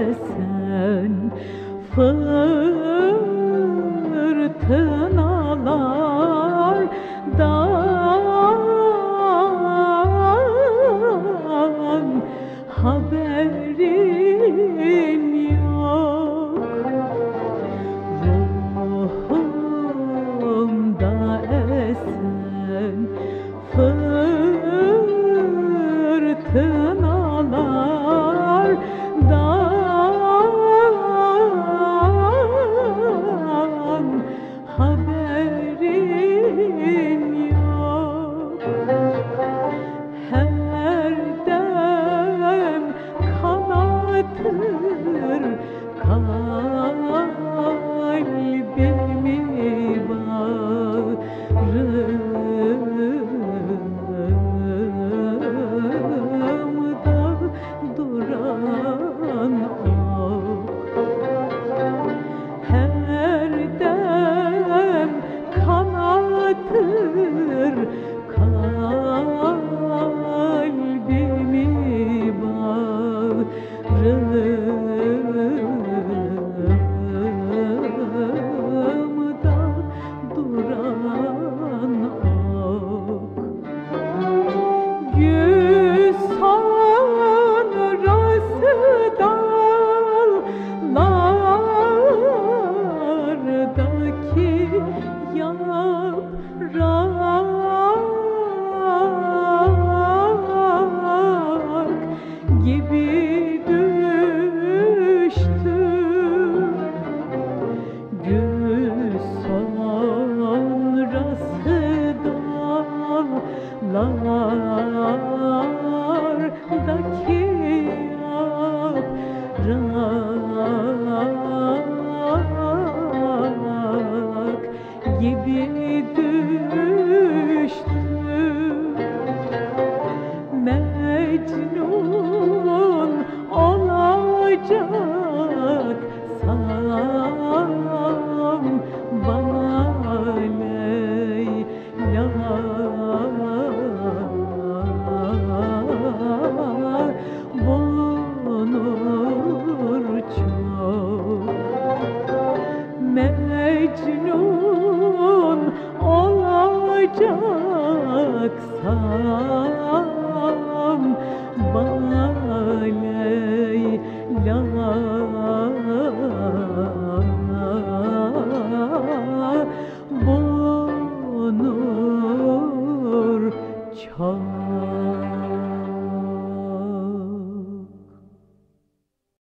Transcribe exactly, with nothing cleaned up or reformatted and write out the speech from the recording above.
esen fırtınalardan haberin yok. Ruhumda esen fırtınalardan haberin yok. Her dem kanatır kalbimi bağrımda duran ok. Her dem kanatır kalbimi bağrımda duran ok. Güz sonrası dallardaki yaprak gibi düştüm. Güz sonrası dallardaki yaprak gibi düştüm. Mecnun olacaksam bana Leyla bulunur çok. Mecnun olacaksam